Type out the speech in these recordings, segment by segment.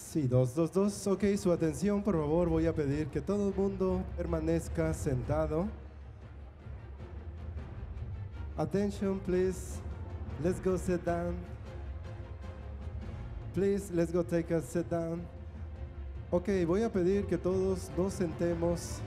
Sí, dos, dos, dos. Ok, su atención, por favor. Voy a pedir que todo el mundo permanezca sentado. Attention, please. Let's go sit down. Please, let's go take a sit down. Ok, voy a pedir que todos nos sentemos.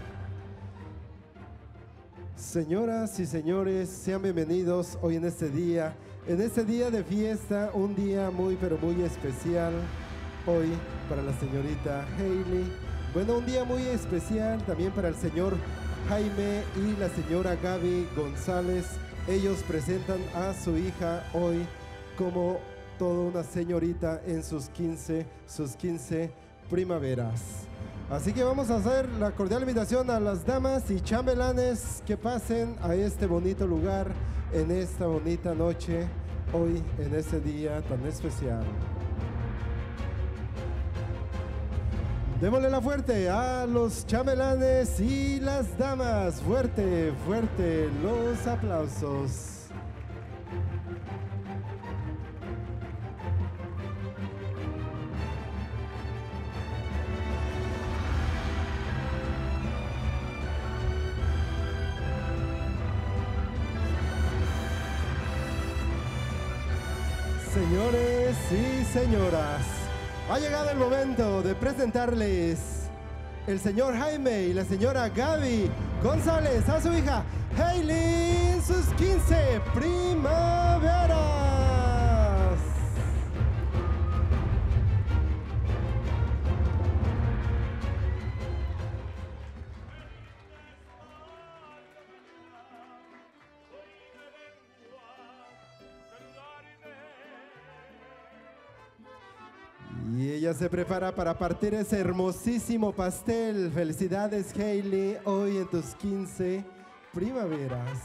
Señoras y señores, sean bienvenidos hoy en este día de fiesta, un día muy pero muy especial hoy para la señorita Hailey. Bueno, un día muy especial también para el señor Jaime y la señora Gaby González. Ellos presentan a su hija hoy como toda una señorita en sus 15 primaveras. Así que vamos a hacer la cordial invitación a las damas y chambelanes que pasen a este bonito lugar en esta bonita noche, hoy en este día tan especial. Démosle la fuerte a los chambelanes y las damas. Fuerte, fuerte los aplausos. Señores y señoras, ha llegado el momento de presentarles el señor Jaime y la señora Gaby González a su hija Hailey en sus 15 primaveras. Y ella se prepara para partir ese hermosísimo pastel. Felicidades, Hailey, hoy en tus 15 primaveras.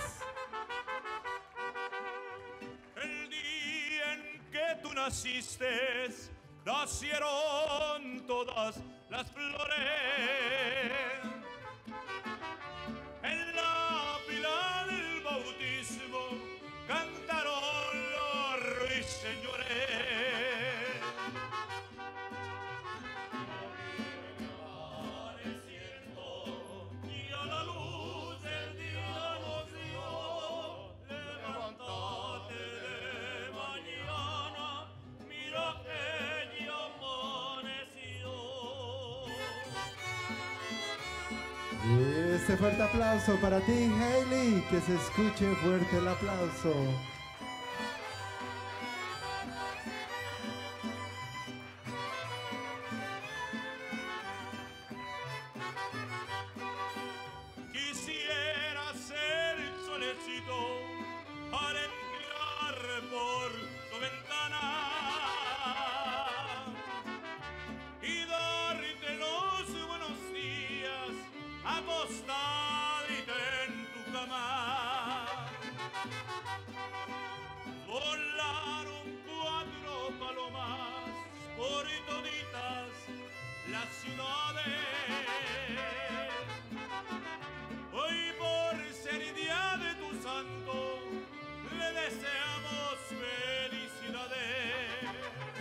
El día en que tú naciste, nacieron todas las flores. En la pila del bautismo cantaron los ruiseñores. Este fuerte aplauso para ti, Hailey, que se escuche fuerte el aplauso. Quisiera ser el solecito para entrar por tu ventana y darte los buenos días acostadita en tu cama. Volaron 4 palomas por toditas las ciudades. Hoy por ser día de tu santo le deseamos felicidades.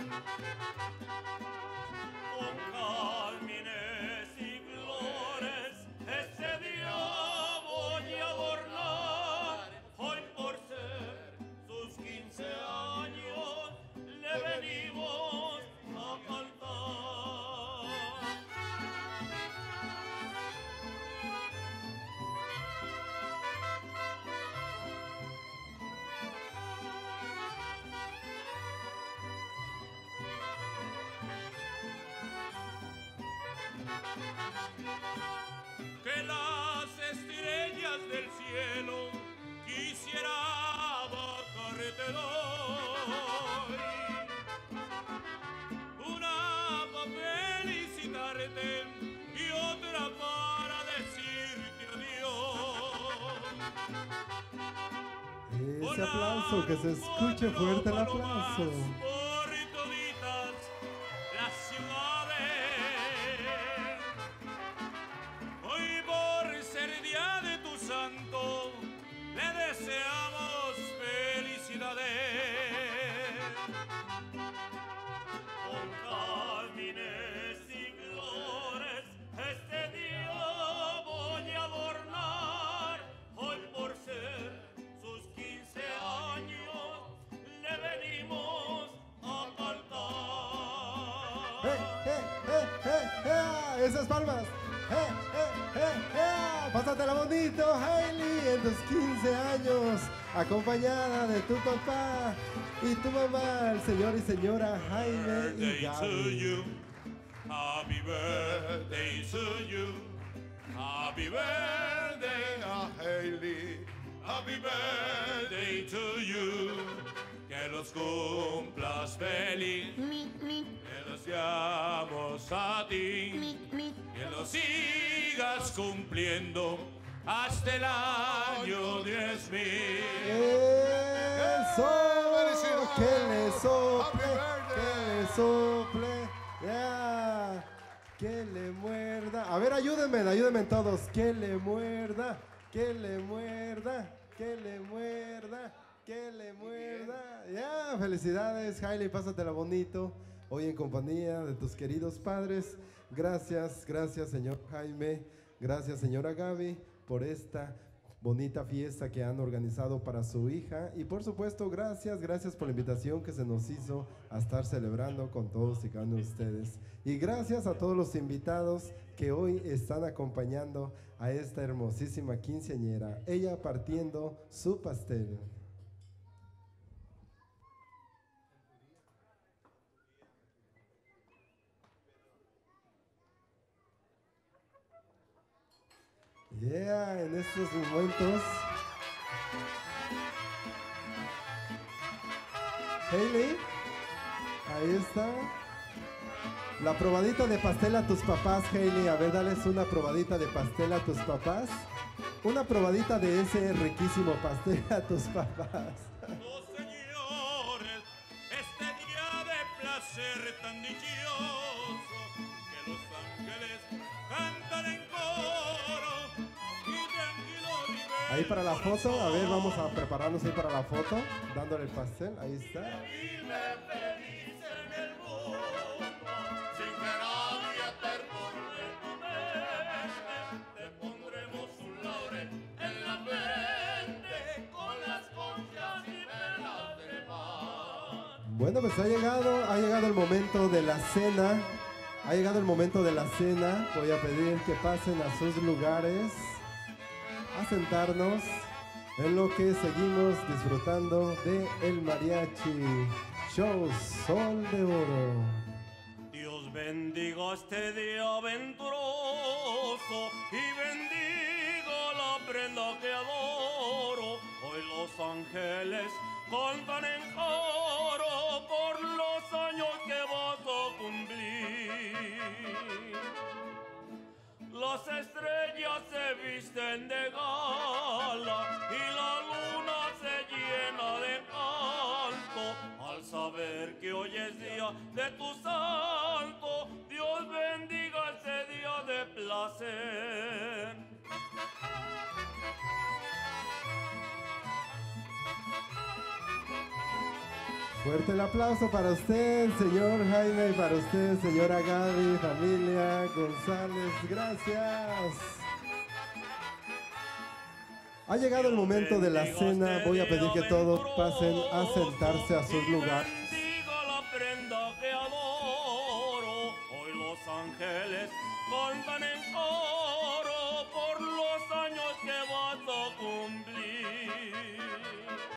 Con jazmines y flores ese día voy a adornar. Hoy por ser sus 15 años le venimos a cantar. Que las estrellas del cielo quisiera bajarte hoy. Una para felicitarte y otra para decirte adiós. Ese aplauso, que se escuche fuerte el aplauso. Por toditas las ciudades. Hoy por ser día de tu santo le deseamos felicidades. Con jazmines Esas palmas. Pásatela bonito, Hailey, en tus 15 años, acompañada de tu papá y tu mamá, el señor y señora Jaime y Gaby. Happy birthday to you. Happy birthday, Hailey. Happy birthday to you. Que los cumplas feliz. Que los deseamos a ti. Que los sigas cumpliendo hasta el año 10,000. ¡Eso! ¡Que le sople! ¡Que le sople! ¡Ya! ¡Que le muerda! A ver, ayúdenme todos. ¡Que le muerda! ¡Que le muerda! ¡Que le muerda! ¡Que le muerda! ¡Ya! Felicidades, Hailey, pásatela bonito. Hoy en compañía de tus queridos padres. Gracias, señor Jaime. Gracias, señora Gaby, por esta bonita fiesta que han organizado para su hija. Y por supuesto, gracias por la invitación que se nos hizo a estar celebrando con todos y cada uno de ustedes. Y gracias a todos los invitados que hoy están acompañando a esta hermosísima quinceañera, ella partiendo su pastel. Yeah, en estos momentos. Hailey, ahí está. La probadita de pastel a tus papás, Hailey. A ver, dales una probadita de pastel a tus papás. Una probadita de ese riquísimo pastel a tus papás. Oh, señores, este día de placer tan dichoso, que los ángeles cantan en coro y tranquilo. Ahí para la foto, a ver, vamos a prepararnos ahí para la foto, dándole el pastel, ahí está. Vive feliz en el mundo, sin que nadie te burle tu mente. Te pondremos un laurel en la frente, con las conchas y velas de pan. Bueno, pues ha llegado el momento de la cena. Ha llegado el momento de la cena. Voy a pedir que pasen a sus lugares, a sentarnos, en lo que seguimos disfrutando de el mariachi show Sol de Oro. Dios bendiga este día aventuroso y bendiga la prenda que adoro. Hoy los ángeles cantan en coro por los años que vas a cumplir. Las estrellas se visten de gala y la luna se llena de canto al saber que hoy es día de tu santo. Dios bendiga ese día de placer. Fuerte el aplauso para usted, señor Jaime, y para usted, señora Gaby, familia González, gracias. Ha llegado el momento de la cena, voy a pedir que todos pasen a sentarse a sus lugares. Bendiga la prenda que adoro, hoy los ángeles cantan en coro